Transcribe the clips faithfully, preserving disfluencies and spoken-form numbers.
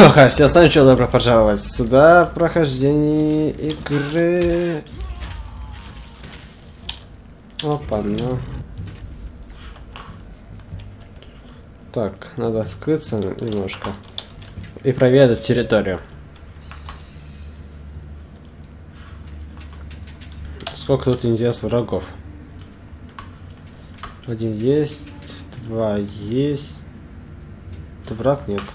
Ха, все сначала добро пожаловать сюда, прохождение игры. Опа, ну. Так, надо скрыться немножко и проведать территорию. Сколько тут интересных врагов? Один есть, два есть, враг нет.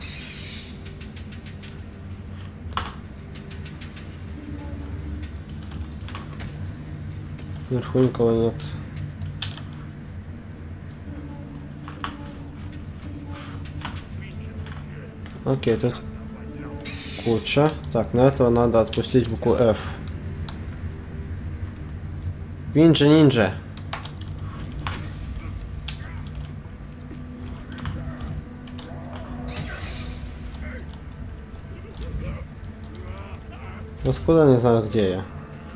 Наверху никого нет. Окей, тут куча. Так, на этого надо отпустить букву F. Винджа ниндзя. Откуда не знаю, где я.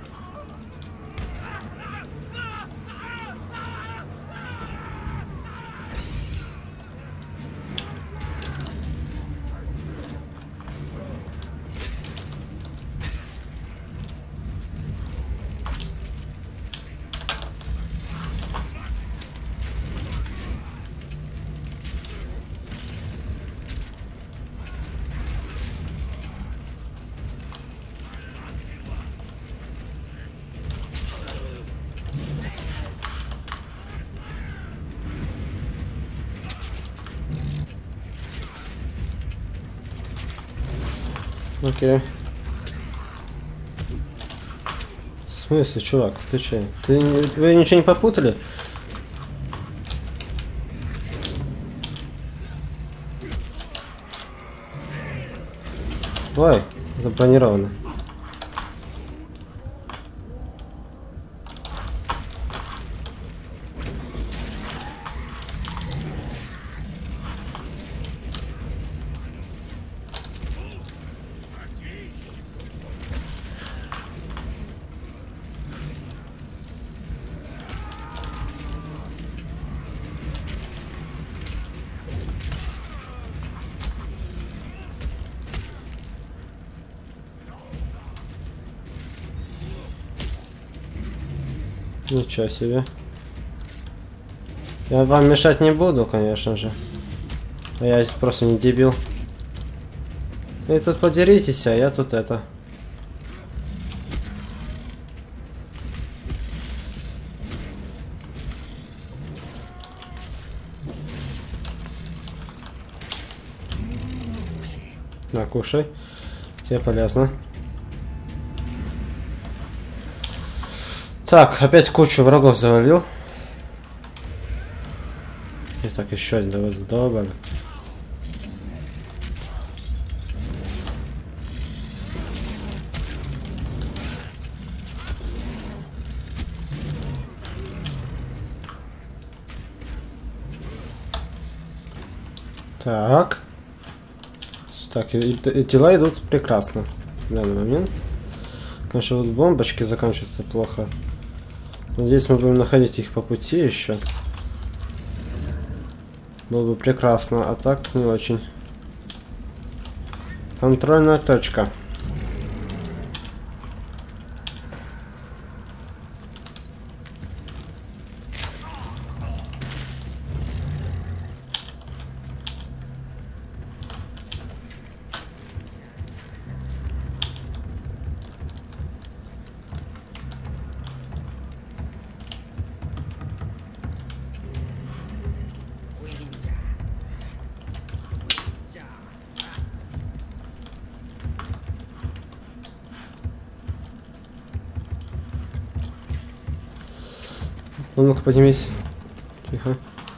Окей. В смысле, чувак, ты че? Ты, вы ничего не попутали? Ой, это бронировано. Ничего себе. Я вам мешать не буду, конечно же. А я просто не дебил. Вы тут подеритесь, а я тут это. На, кушай. Тебе полезно. Так, опять кучу врагов завалил. И так, еще один, давай задолбали. Так. Так, и, и дела идут прекрасно в данный момент. Конечно, вот бомбочки заканчиваются плохо. Надеюсь, мы будем находить их по пути еще. Было бы прекрасно, а так не очень. Контрольная точка. Ну, ну-ка, поднимись. Тихо.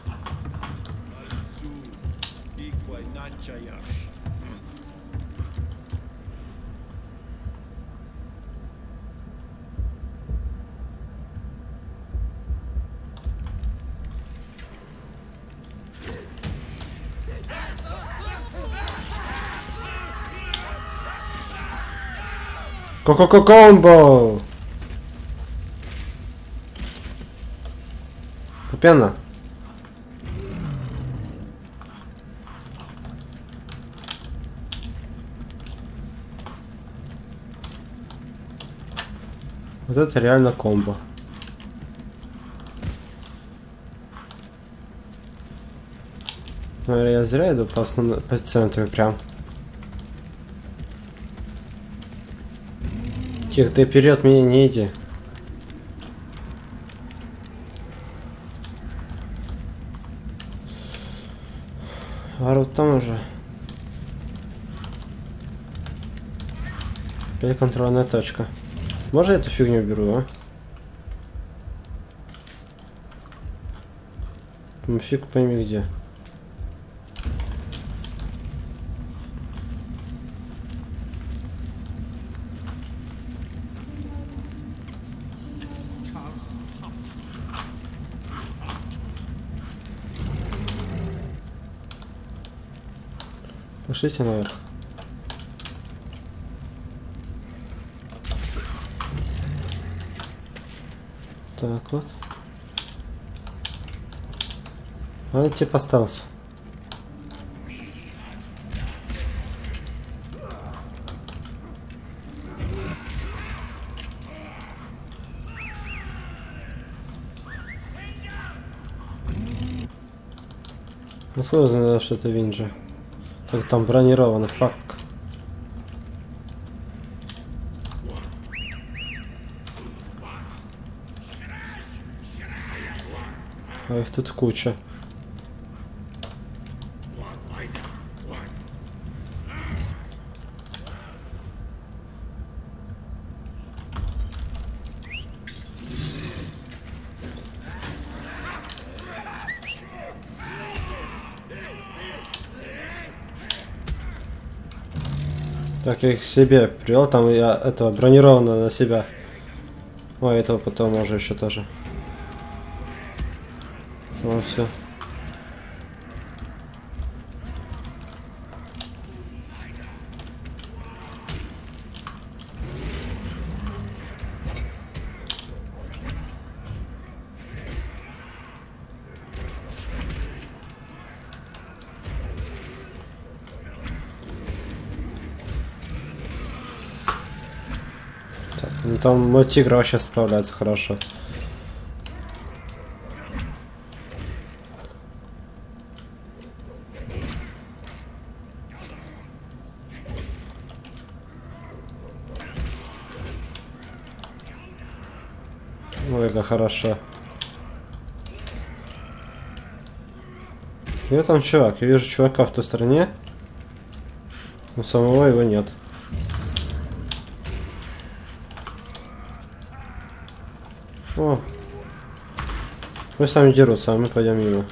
Ко-ко-ко-комбо! Пена. Вот это реально комбо. Наверное, я зря иду по, основной, по центру прям. Тихо, ты вперед меня не иди. А вот там уже. Опять контрольная точка. Можно я эту фигню беру, а? Ну, фиг пойми где. Пошлите наверх. Так вот. Он типа остался. Ну сложно, что это Винджи. Так там бронированный, фак. А их тут куча. Так, я их себе привел, там я этого бронированного на себя. Ой, этого потом уже еще тоже. Ну все. Так, ну там мой тигр вообще справляется хорошо. Ой, как хорошо. Где там чувак? Я вижу чувака в той стороне, но самого его нет. О, пусть сами дерутся, а мы пойдем мимо.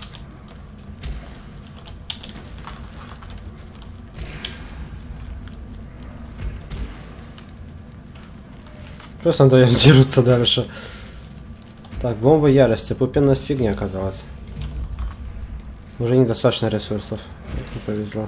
Просто даем дерутся дальше. Так, бомба ярости. Пупенная фигня оказалась. Уже недостаточно ресурсов. Не повезло.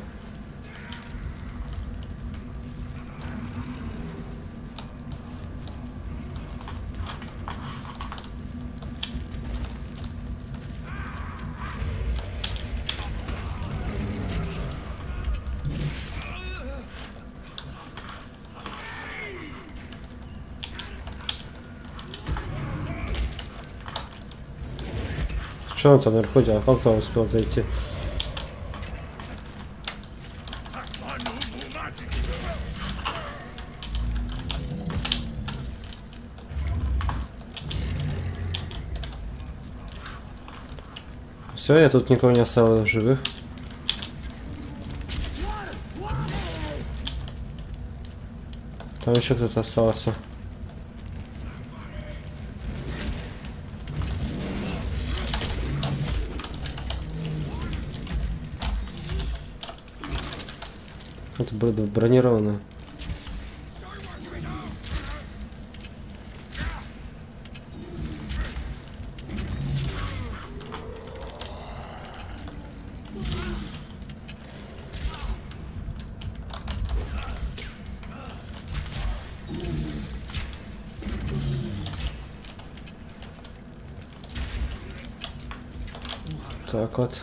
Что он там наверху делал? Как он успел зайти? Все, я тут никого не оставил в живых. Там еще кто-то остался. Это было бронированное. Так вот.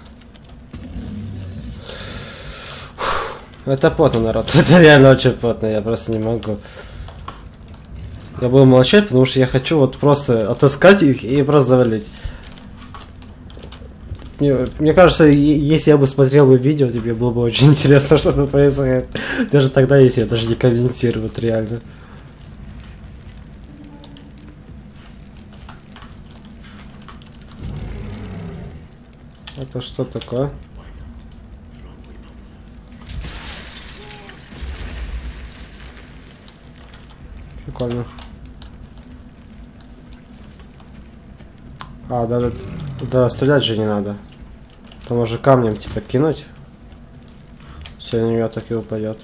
Это потно, народ. Это реально очень потно. Я просто не могу. Я буду молчать, потому что я хочу вот просто отыскать их и просто завалить. Мне, мне кажется, если я бы смотрел бы видео, тебе было бы очень интересно, что тут происходит. Даже тогда, если я даже не комментирую, вот реально. Это что такое? Прикольно. А, даже... Да, стрелять же не надо. Там уже камнем типа кинуть. Все на нее так и упадет.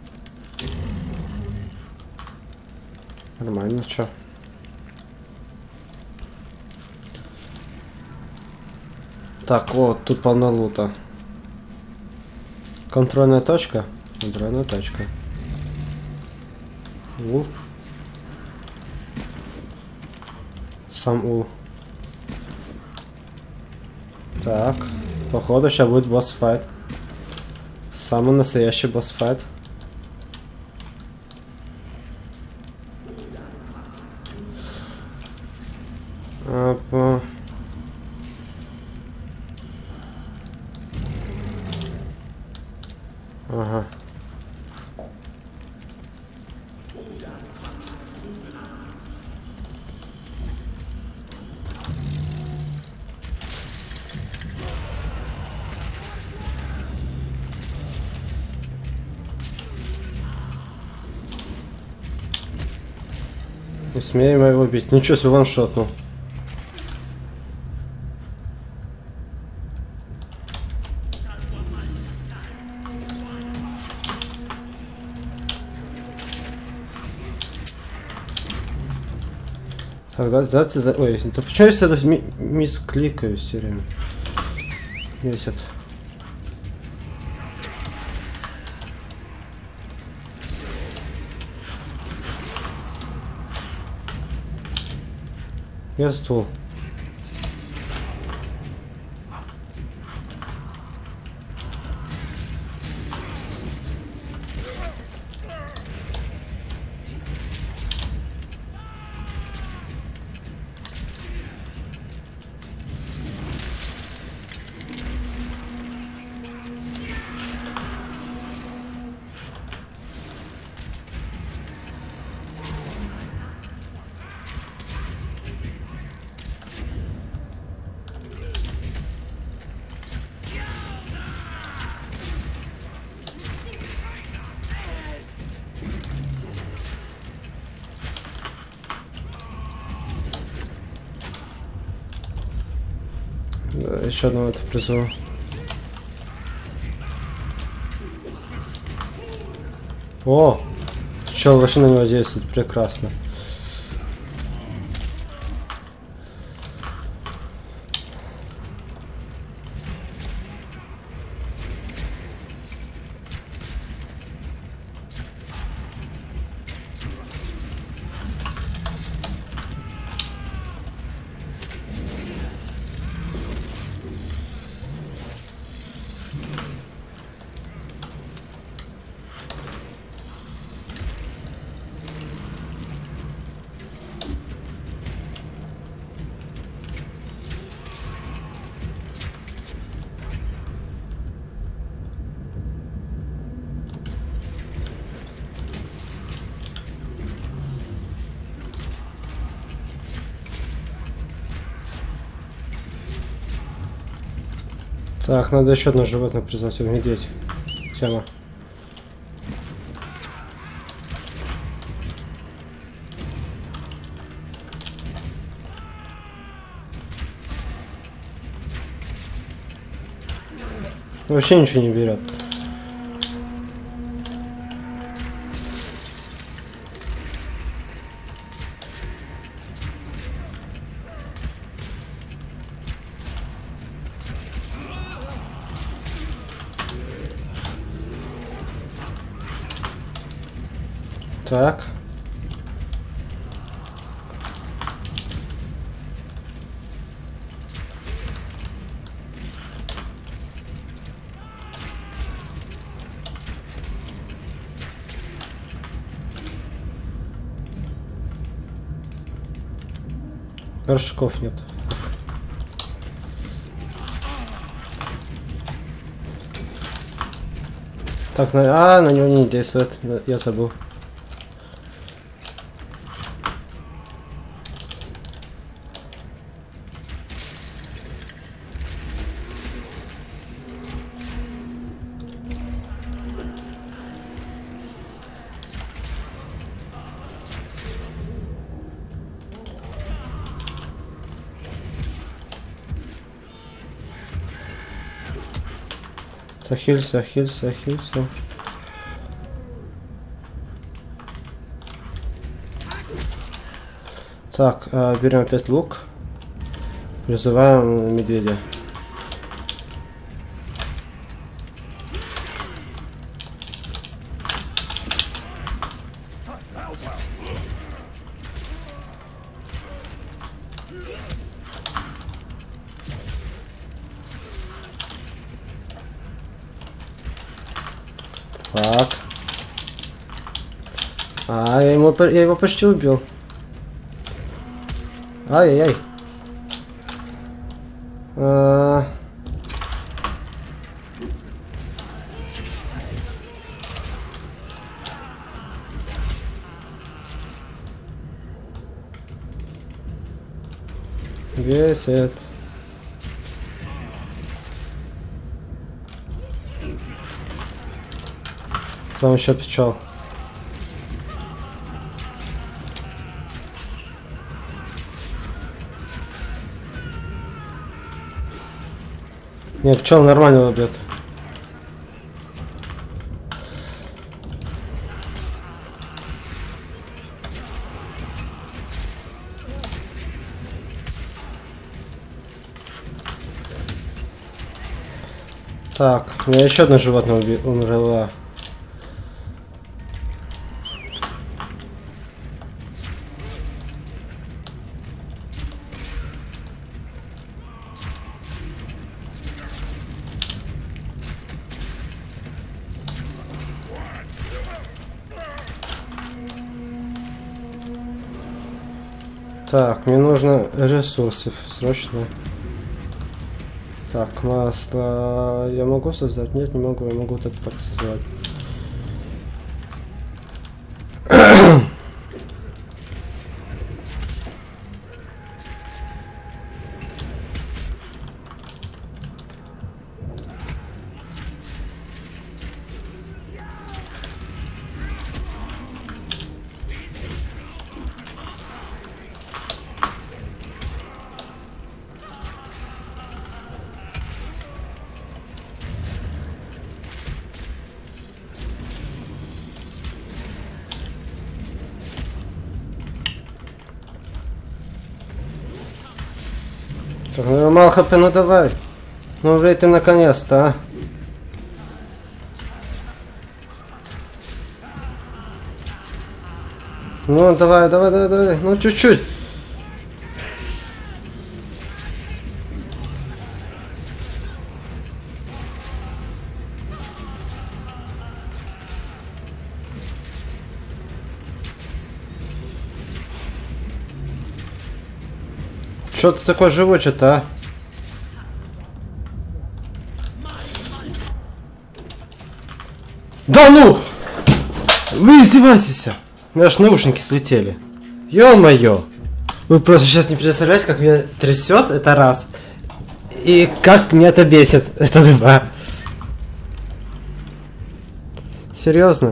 Нормально, чё? Так, вот, тут полно лута. Контрольная точка. Контрольная точка. У. Сам У. Так, походу сейчас будет босс-файт. Самый настоящий босс-файт. А, по... Ага. Не смеем его бить. Ничего себе, ваншотнул. Тогда давайте за... Ой, да почему я всегда ми мисс кликаю все время? Месяц. Я стул. Да, еще одного это призову. О! Чел вообще на него действует прекрасно. Так, надо еще одно животное призвать, медведь. Тема. Вообще ничего не берет. Так. Горшков нет. Так, на... а, на него не действует. Я забыл. Ахилься, ахилься, ахилься. Так, э, берем опять лук. Призываем медведя. Так. А, я, ему, я его почти убил. Ай-яй-яй. А... Весит. Там еще пчел. Нет, пчел нормально убьет. Так, у меня еще одно животное уби- умерло. Так, мне нужно ресурсы срочно. Так, масло я могу создать? Нет, не могу, я могу так, так создавать. Так, ну мало хп, ну давай. Ну, блядь, ты наконец-то, а. Ну, давай, давай, давай, давай. Ну, чуть-чуть. Что ты такой живучий-то, а? Да ну! Вы издеваетесь? У меня аж наушники слетели. Ё-моё! Вы просто сейчас не представляете, как меня трясет, это раз. И как меня это бесит, это два. Серьезно?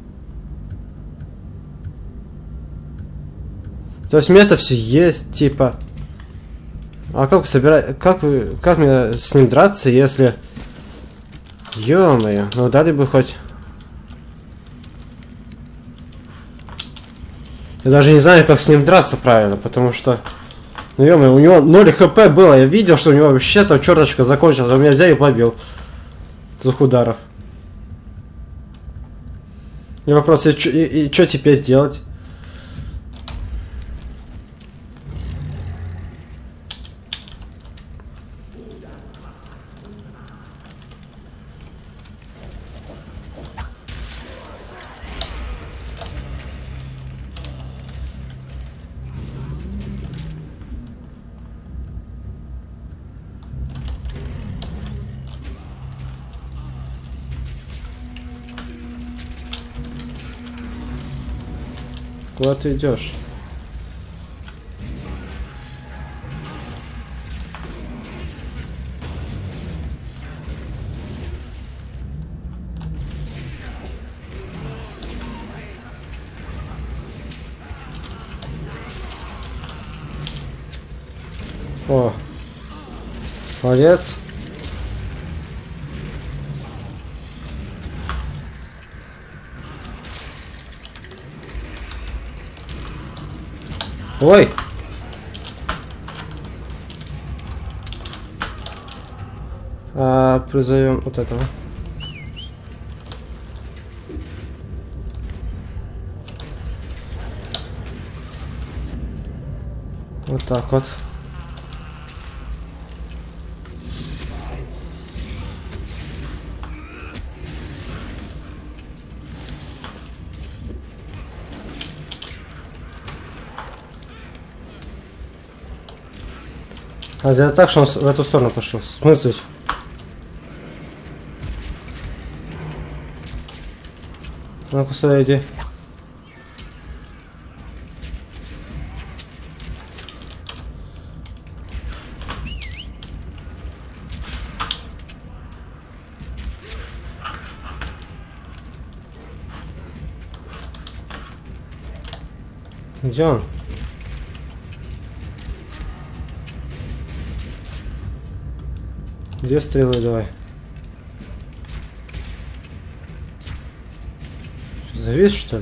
То есть у меня это все есть, типа. А как собирать, как вы, как мне с ним драться, если... Ё-моё, ну дали бы хоть... Я даже не знаю, как с ним драться правильно, потому что... Ну ё-моё, у него ноль хп было, я видел, что у него вообще там черточка закончилась, а у меня взял и побил. Двух ударов. И вопрос, и, и, и что теперь делать? Куда ты идешь? О, молодец. Ой! А, призовем вот этого. Вот так вот. А сделать так, что он в эту сторону пошел. В смысле? Ну-ка сюда иди. Где он? Где стрелы, давай? Завис, что ли?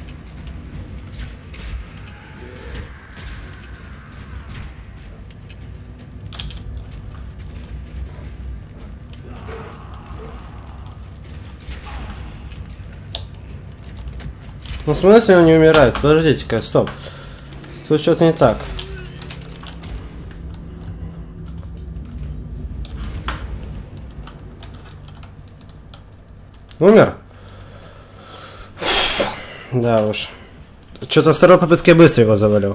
Ну, в смысле он не умирает? Подождите-ка, стоп. Тут что-то не так. Умер? Да уж. Что-то с второй попытки быстро его завалил.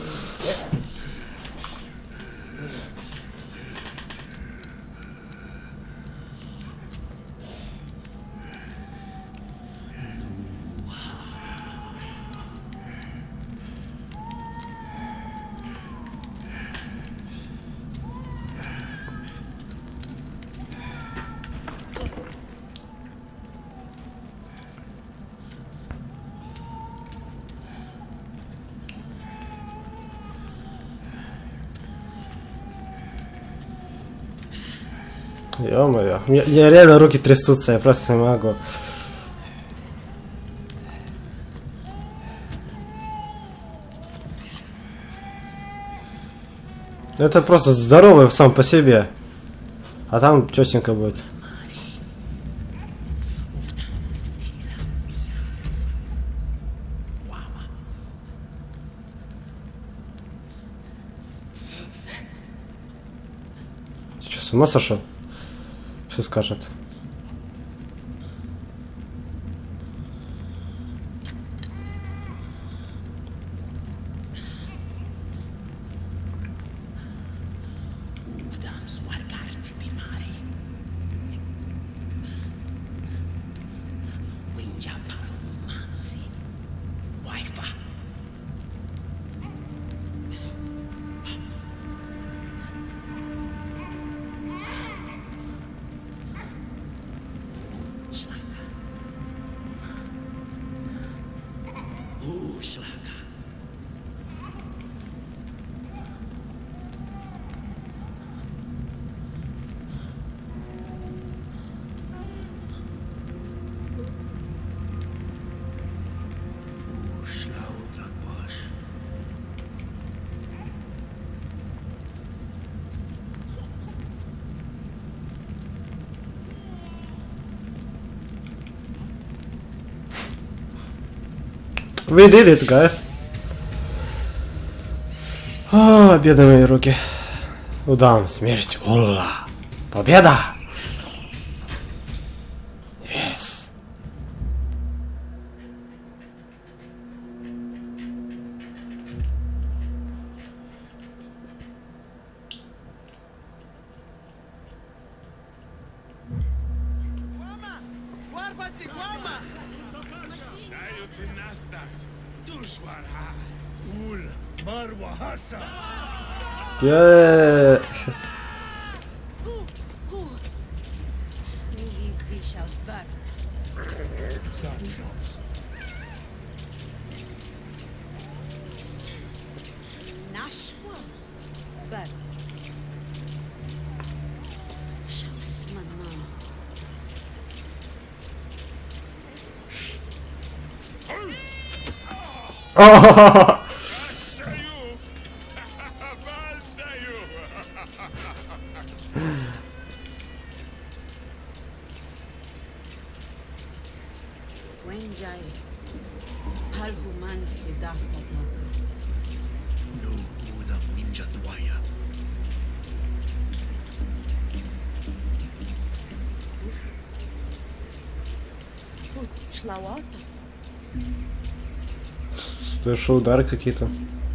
Ё-моё, у меня реально руки трясутся, я просто не могу. Это просто здоровый сам по себе. А там чётенько будет. Ты что, с ума сошел? Что скажет? We did it, guys. О, бедные мои руки. Удам, смерть, ура! Победа! Yes. Guarda, guarda! Sai o Я... О-хо-хо-хо! Слышу удары какие-то.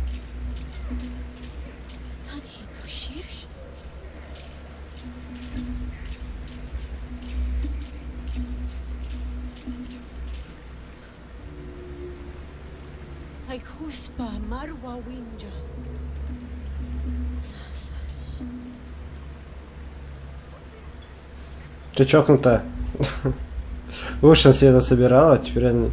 Ты чокнутая. Лучше себе это собирала, теперь они...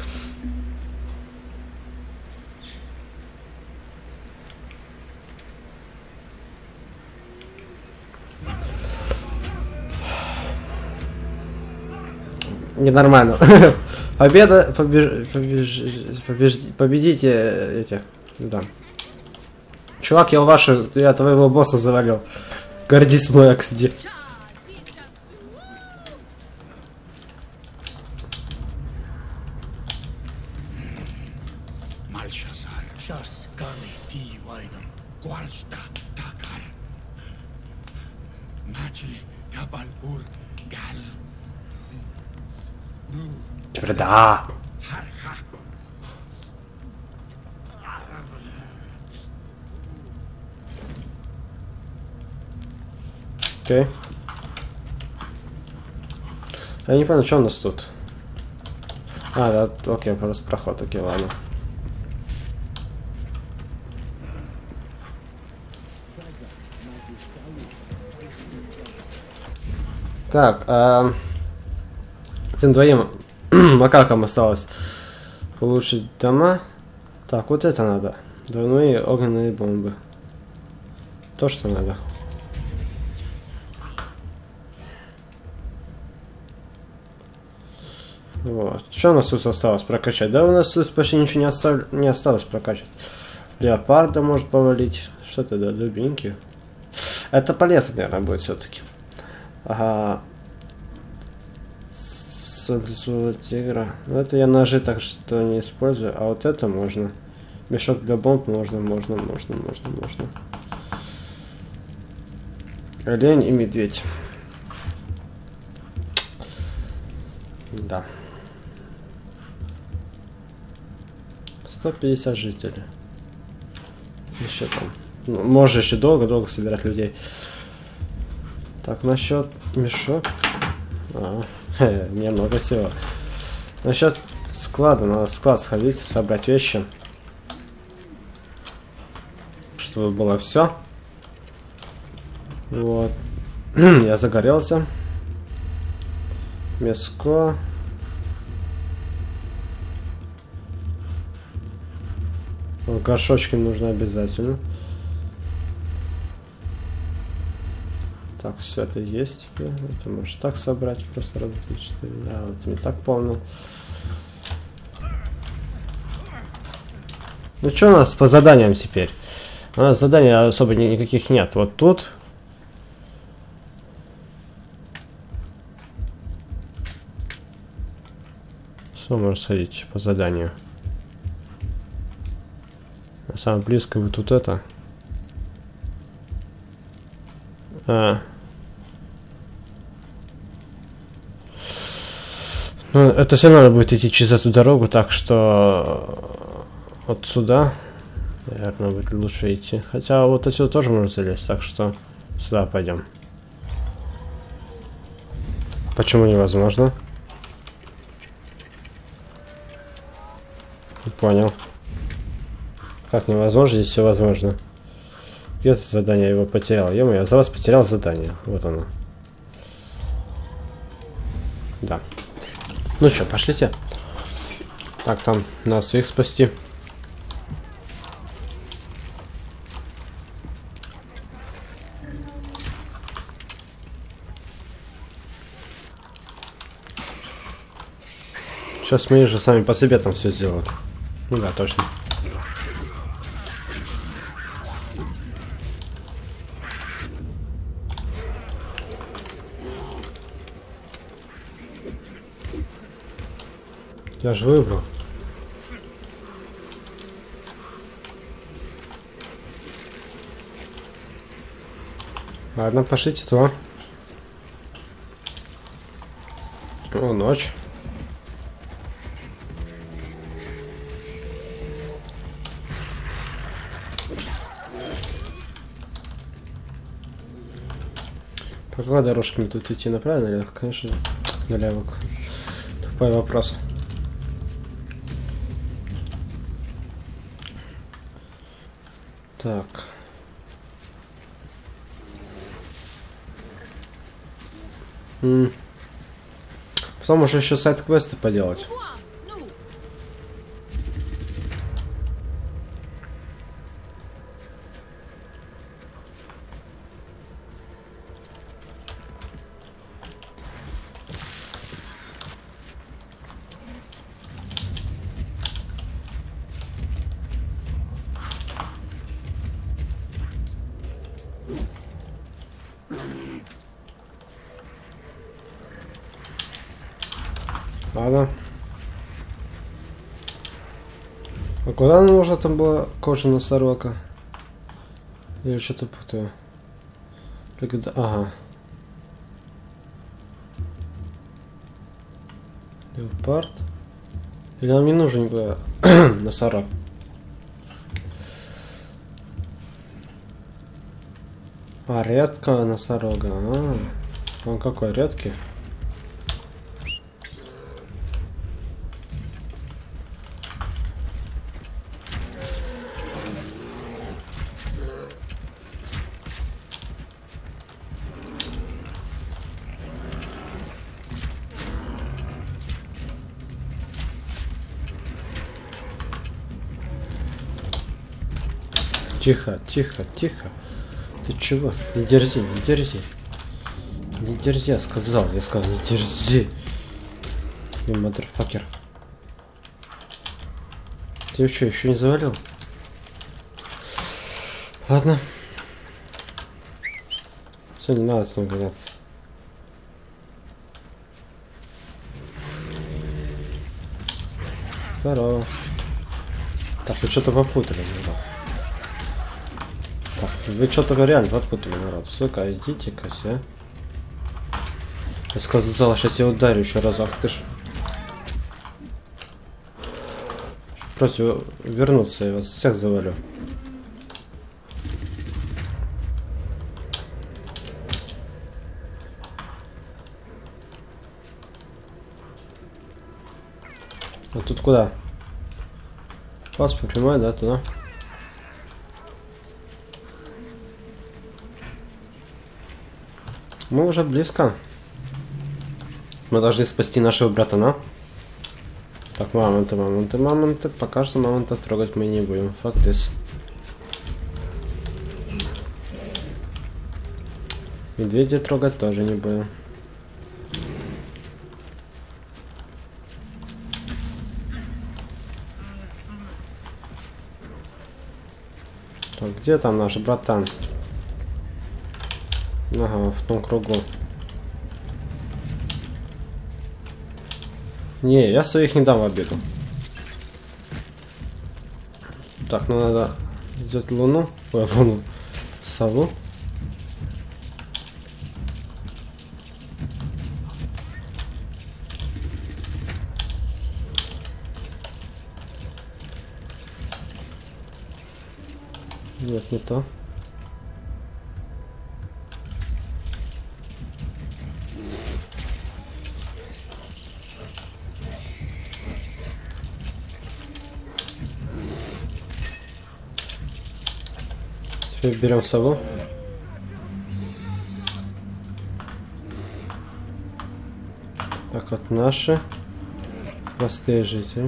Ненормально. Победа, побеж... Побеж... Побеж... победите этих, да. Чувак, я вашу, я твоего босса завалил. Гордись мой Аксди. Теперь да. Окей. Я не понял, что у нас тут. А, да, окей, просто проход, окей, ладно. Так, а... этим двоим макакам осталось улучшить дома. Так, вот это надо. Двойные огненные бомбы. То, что надо. Вот. Что у нас тут осталось прокачать? Да у нас тут почти ничего не, остав... не осталось прокачать. Леопарда может повалить. Что-то, да, дубинки. Это полезно, наверное, будет все-таки. Ага. Солнцевого тигра. Ну, это я ножи так что не использую. А вот это можно. Мешок для бомб можно, можно, можно, можно, можно. Олень и медведь. Да. сто пятьдесят жителей. Еще там. Ну, можно еще долго-долго собирать людей. Так, насчет мешок. А, хе, мне много всего. Насчет склада, надо в склад сходить, собрать вещи. Чтобы было все. Вот. Я загорелся. Мяско. Горшочки нужно обязательно. Так, все это есть. Это можешь так собрать, просто раз, два, четыре. Да, вот не так полно. Ну что у нас по заданиям теперь? У нас заданий особо никаких нет. Вот тут. Что можно сходить по заданию? Самое близкое вот тут это. А. Ну, это все равно будет идти через эту дорогу, так что вот сюда, наверное, будет лучше идти. Хотя вот отсюда тоже можно залезть, так что сюда пойдем. Почему невозможно? Понял. Как невозможно, здесь все возможно. Где это задание, я его потерял? Ё-моё, я за вас потерял задание. Вот оно. Да. Ну что, пошлите. Так, там нас своих спасти. Сейчас мы же сами по себе там все сделают. Ну да, точно. Я же выбрал. Ладно, пошлите то. О, ночь. По какой дорожке мне тут идти, направо или, конечно, налево? Тупой вопрос. Так. М. Потом уже еще сайт-квесты поделать. Ладно. А куда нам нужно там была кожа носорока? Я что-то путаю. Ага. Леопард. Или нам не нужен был носорог? А, редкого носорога. А, он какой редкий? Тихо, тихо, тихо. Ты чего? Не дерзи, не дерзи. Не дерзи, я сказал. Я сказал, не дерзи. You motherfucker. Ты что, еще не завалил? Ладно. Все, не надо с ним гоняться. Здорово. Так, вы что-то попутали, народ. Так, вы что-то реально попутали, народ. Сука, идите-ка все. Я сказал, что я тебя ударю еще разок. Ты ж... Против вернуться, я вас всех завалю. А тут куда? Пас по прямой, да, туда? Мы уже близко. Мы должны спасти нашего братана. Так, мамонты, мамонты, мамонты. Пока что мамонтов трогать мы не будем. Fuck this. Медведя трогать тоже не будем. Так, где там наш братан? Ага, в том кругу. Не, я своих не дам в обиду. Так, ну надо взять луну. Ой, луну. Сову. Нет, не то. Теперь берем сову. Так вот наши простые жители.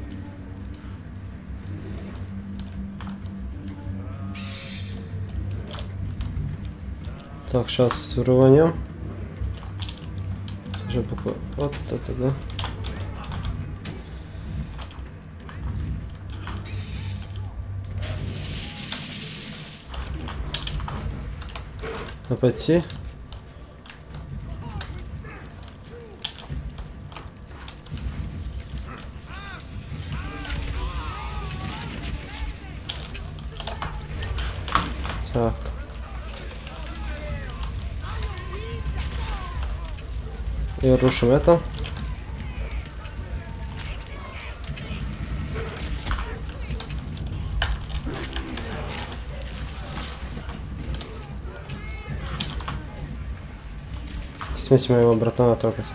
Так, сейчас рванем. Уже буквально вот это, да. А пойти. Так. И рушим это. Смесь моего братана трогать.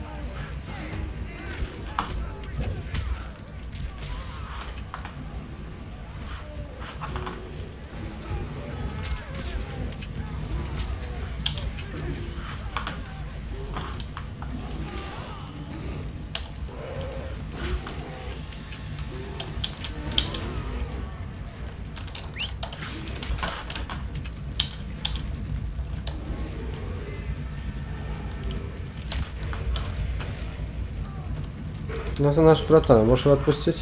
Ну это наш братан, можешь его отпустить?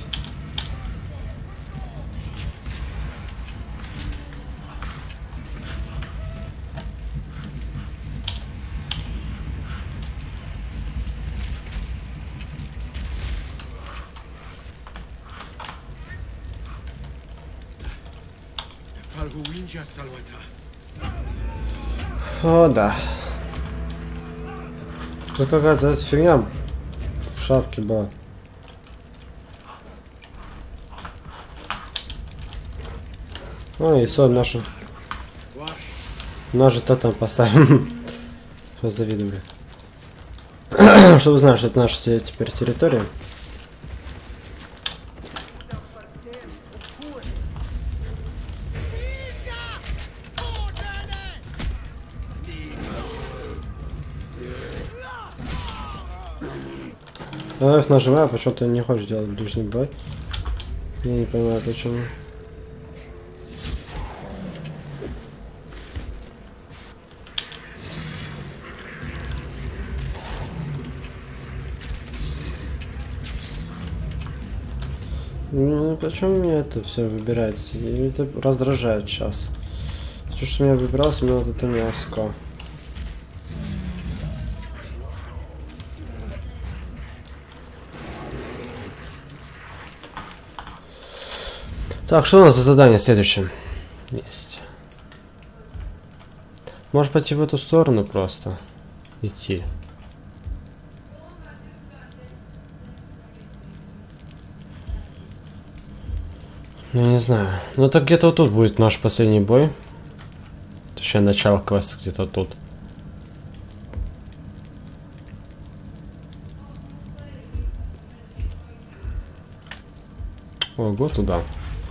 О, да. Это какая-то фигня в шапке была. Ну и соль нашу. Наш то там поставим. Что завидую. Чтобы знать, что это наша теперь территория. Я F нажимаю, почему ты не хочешь делать ближний бой. Я не понимаю почему. Ну, почему мне это все выбирается? И это раздражает сейчас. Все, что меня выбиралось, именно вот это мяско. Так, что у нас за задание следующее? Есть. Может пойти в эту сторону просто. Идти. Ну, не знаю. Ну, так где-то вот тут будет наш последний бой. Точнее, начало квеста где-то тут. Ого, туда.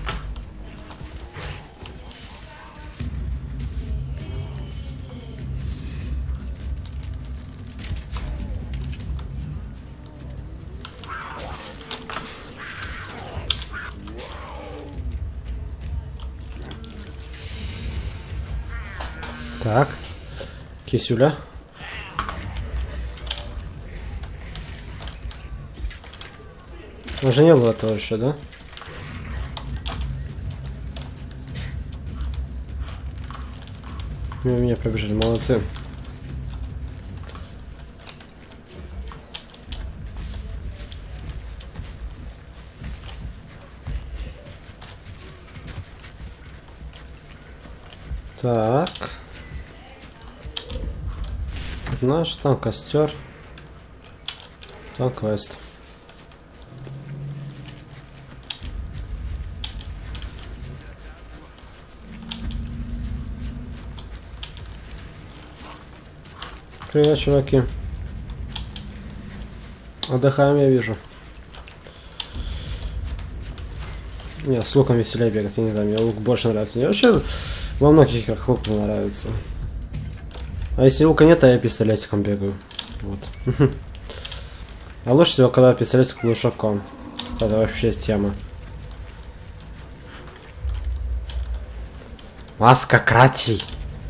Так, кисюля. Уже не было того еще, да? Мимо меня пробежали, молодцы. Так. Наш там костер. Там квест. Привет, чуваки. Отдыхаем, я вижу. Не, с луком веселее бегать, я не знаю, мне лук больше нравится. Мне вообще во многих играх лук мне нравится. А если лука нет, то я пистолетиком бегаю. Вот. А лучше всего, когда пистолетик глушаком. Это вообще тема. Маска крати.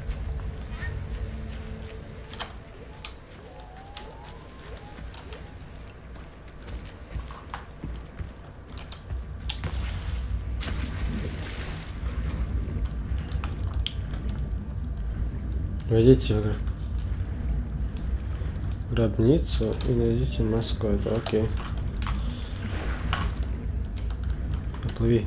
Войдите в гробницу и найдите маску. Это окей. Поплыви.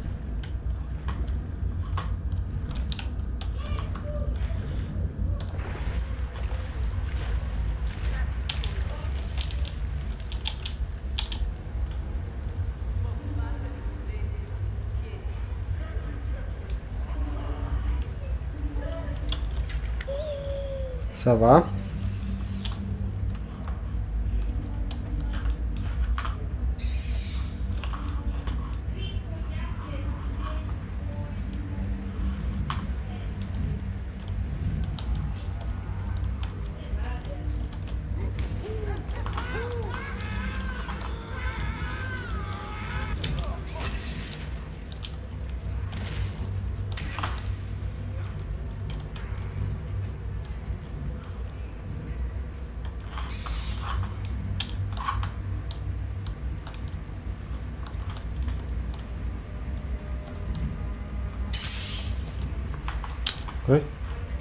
Сова. Ой.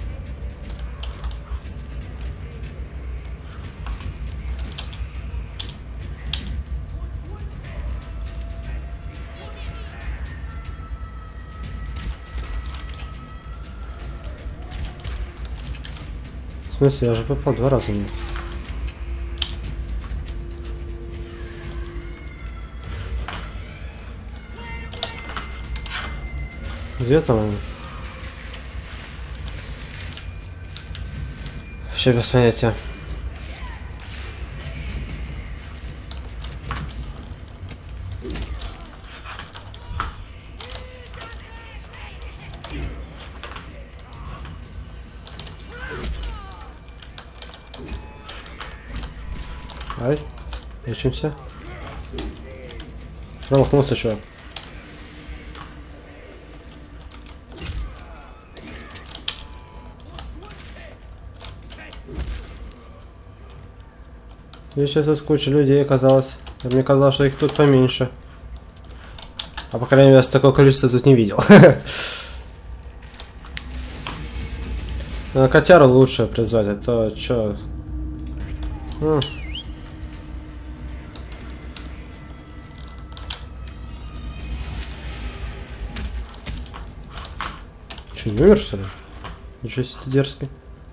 В смысле, я же попал два раза. Где там он? Вообще без понятия. Ай, лечимся. Промахнулся, чувак. И сейчас тут куча людей оказалось. Мне казалось, что их тут поменьше. А по крайней мере, такое количество тут не видел. Котяру лучше призвать, а то чё. Ну. Че, не умер, что ли? Ничего себе, ты дерзкий.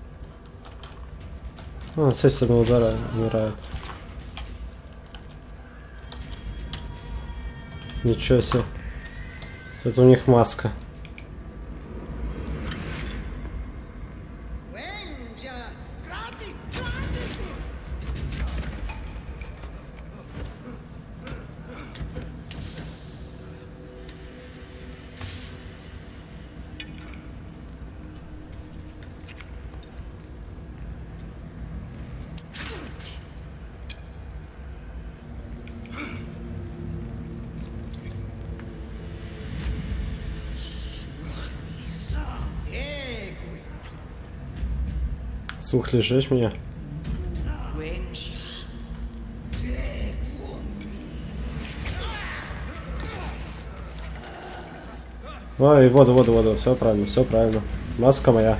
А, с одного удара умирает. Ничего себе. Это у них маска. Слух, лежишь меня? Ой, воду, воду, воду. Все правильно, все правильно. Маска моя.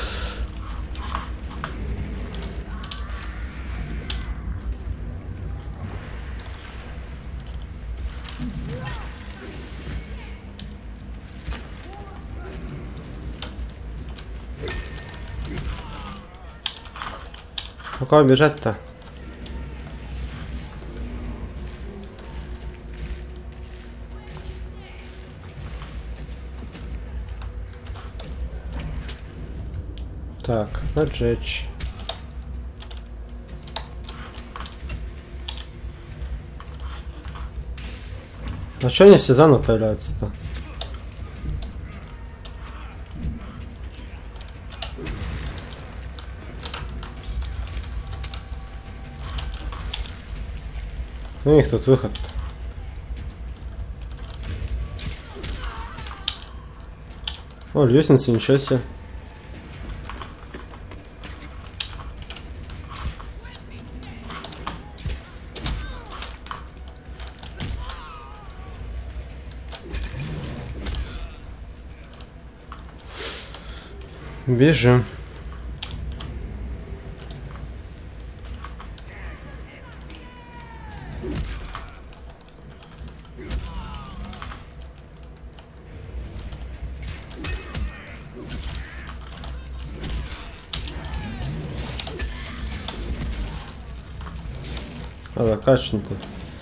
Ну куда бежать-то? Так, отжечь. А что они все заново появляются-то? У них тут выход. О, лестница, ничего себе. Бежим. А, закачан-то.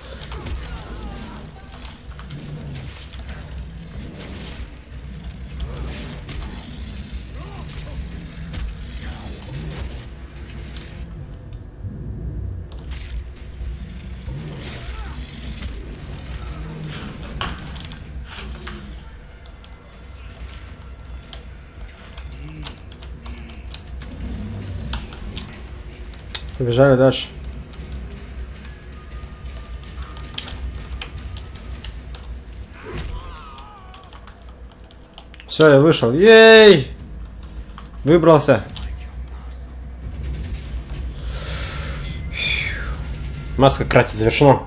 Побежали дальше. Все, я вышел. Ей! Выбрался. Маска крати завершена.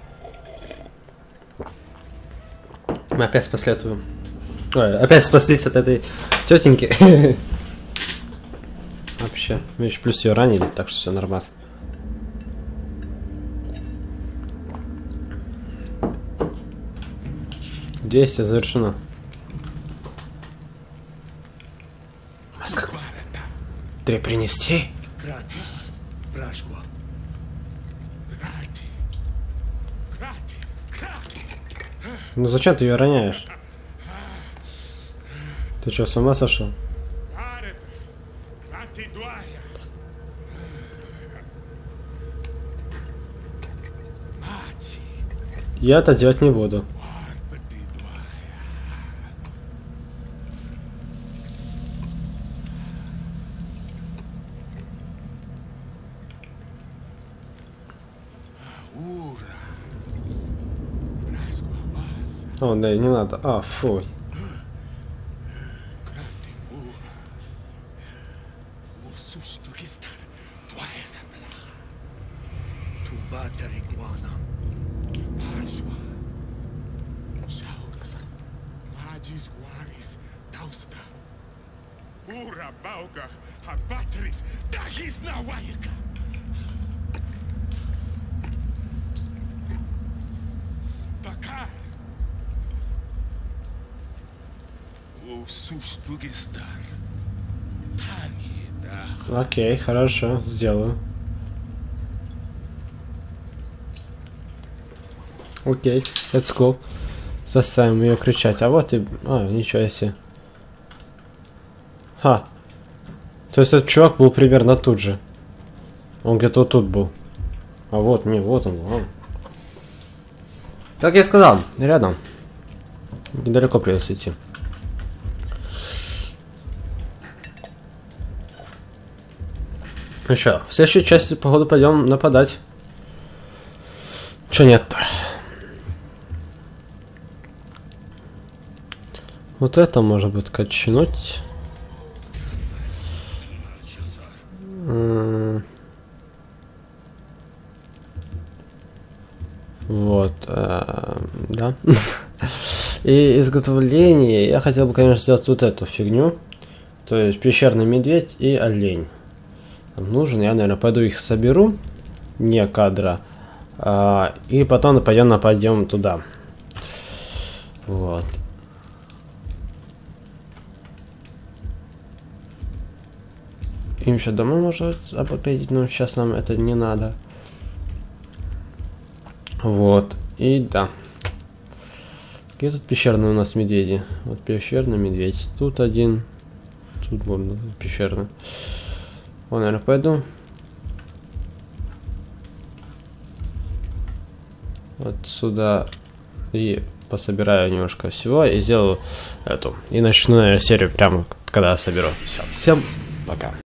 Мы опять спасли эту... Ой, опять спаслись от этой тетеньки. Вообще, мы еще плюс ее ранили, так что все нормально. Действие завершено. Маска. Тебе принести? Ну зачем ты ее роняешь? Ты что, с ума сошел? Я это делать не буду. О, да, не надо. А, фу. Окей, хорошо, сделаю. Окей, let's go. Заставим ее кричать. А вот и... А, ничего себе. Ха. То есть этот чувак был примерно тут же. Он где-то вот тут был. А вот, не, вот он был. Как я сказал, рядом. Недалеко придется идти. Ну что, в следующей части, походу, пойдем нападать. Че нет-то? Вот это может быть качнуть. Вот, э, да. И изготовление я хотел бы, конечно, сделать вот эту фигню. То есть пещерный медведь и олень. Нужен, я, наверное, пойду их соберу. Не кадра. А, и потом пойдем нападем туда. Вот. Им еще дома может обогреть, но сейчас нам это не надо. Вот. И да. Какие тут пещерные у нас медведи? Вот пещерный медведь. Тут один. Тут можно пещерный. Вот, наверное, пойду. Вот сюда. И пособираю немножко всего и сделаю эту. И начну, наверное, серию прямо когда соберу. Все. Всем пока.